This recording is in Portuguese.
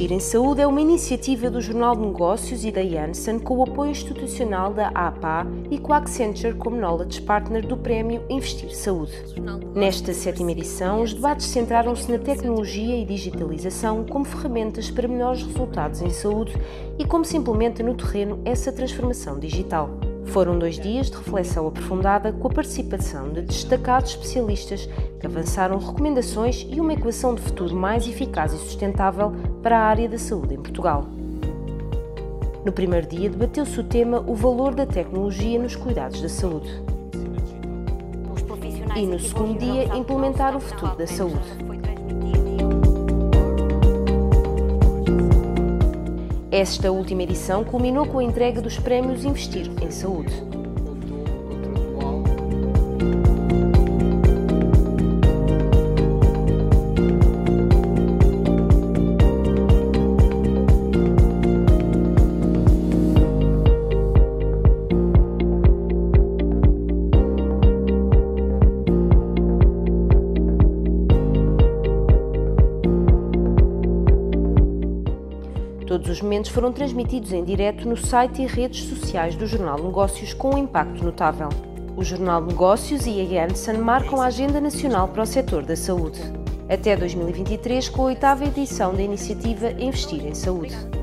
Investir em Saúde é uma iniciativa do Jornal de Negócios e da Janssen com o apoio institucional da APA e com a Accenture como Knowledge Partner do Prémio Investir Saúde. Nesta 7ª edição, os debates centraram-se na tecnologia e digitalização como ferramentas para melhores resultados em saúde e como se implementa no terreno essa transformação digital. Foram 2 dias de reflexão aprofundada com a participação de destacados especialistas que avançaram recomendações e uma equação de futuro mais eficaz e sustentável para a área da saúde em Portugal. No primeiro dia debateu-se o tema O valor da tecnologia nos cuidados da saúde. E no segundo dia, implementar o futuro da saúde. Esta última edição culminou com a entrega dos prémios Investir em Saúde. Todos os momentos foram transmitidos em direto no site e redes sociais do Jornal de Negócios com um impacto notável. O Jornal de Negócios e a Janssen marcam a agenda nacional para o setor da saúde. Até 2023, com a 8ª edição da iniciativa Investir em Saúde.